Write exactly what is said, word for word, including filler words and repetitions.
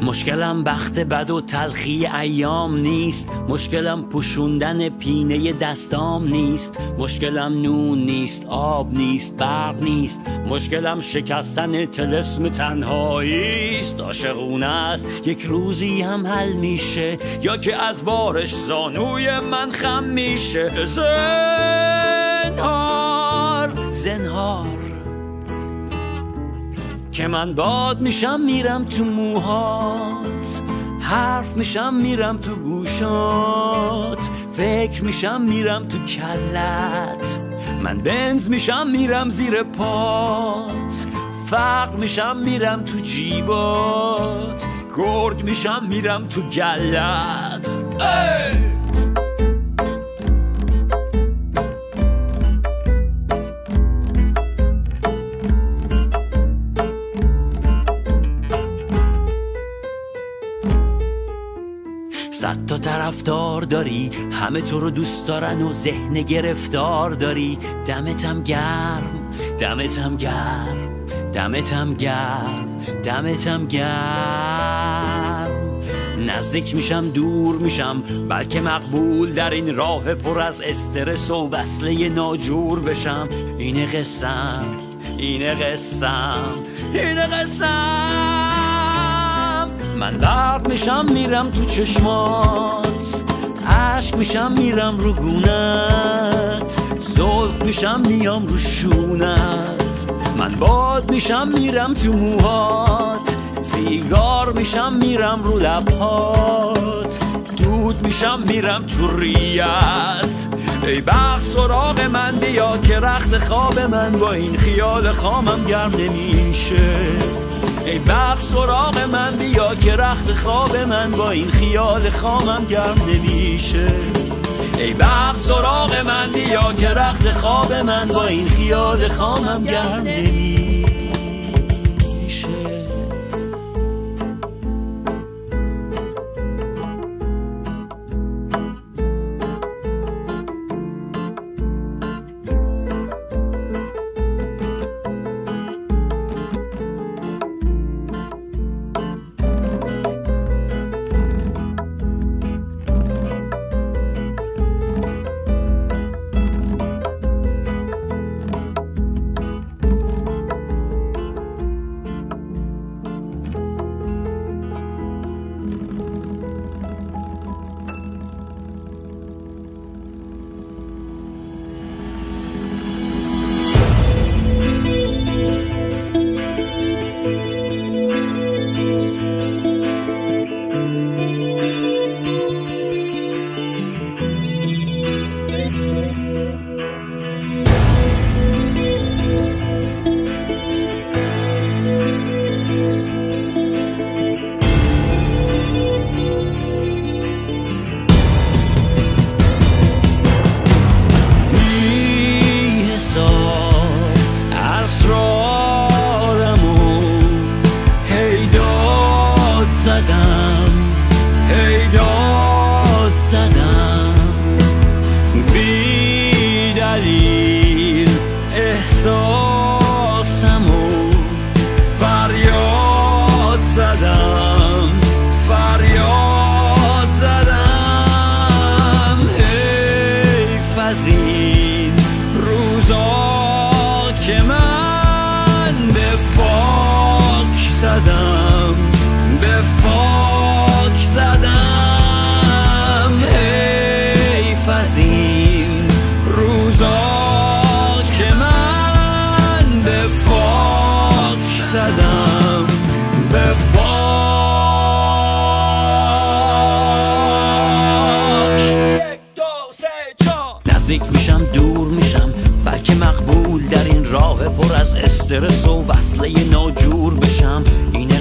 مشکلم بخت بد و تلخی ایام نیست، مشکلم پوشوندن پینه دستام نیست، مشکلم نون نیست، آب نیست، برق نیست، مشکلم شکستن طلسم تنهایی است. عاشقونه است یک روزی هم حل میشه، یا که از بارش زانوی من خم میشه. زنهار زنهار که من باد میشم میرم تو موهات، حرف میشم میرم تو گوشات، فکر میشم میرم تو کلت، من بنز میشم میرم زیر پات، فقر میشم میرم تو جیبات، گرد میشم میرم تو گلت. ای! صد تا طرفدار داری، همه تو رو دوست دارن و ذهن گرفتار داری. دمتم گرم، دمتم گرم، دمتم گرم، دمتم گرم. نزدیک میشم دور میشم، بلکه مقبول در این راه پر از استرس و وصله ناجور بشم. اینه قسم، اینه قسم، اینه قسم. من برق میشم میرم تو چشمات، عشق میشم میرم رو گونت، زلف میشم میام رو شونت، من باد میشم میرم تو موهات، سیگار میشم میرم رو لبهات، دود میشم میرم تو ریت. ای بخت سراغ من بیا که رخت خواب من با این خیال خامم گرم نمیشه. ای بخت سراغ من بیا که رخت خواب من با این خیال خامم گرم نمیشه. ای بخت سراغ من بیا که رخت خواب من با این خیال خامم گرم نمیشه. نزدیک میشم دور میشم، بلکه مقبول در این راه پر از استرس و وصله ناجور بشم. اینه